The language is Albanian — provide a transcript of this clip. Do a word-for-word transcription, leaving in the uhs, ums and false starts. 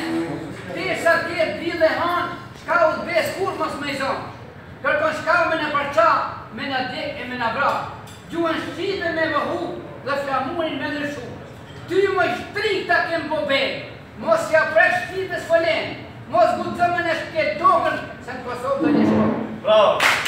Ti sa ti di dhe han, shka u të bes kur mos me i zonë. Kërkon shka me në përqa, me në dek e me në vra. Gjuhën shqipe me vëhu dhe flamurin me nëshu. Ty më shtrik ta kem po bejë, mos ja presh shqipe s'folen, mos gudzëmën e shket tokën, se në Kosovë dhe një shko. Bravo!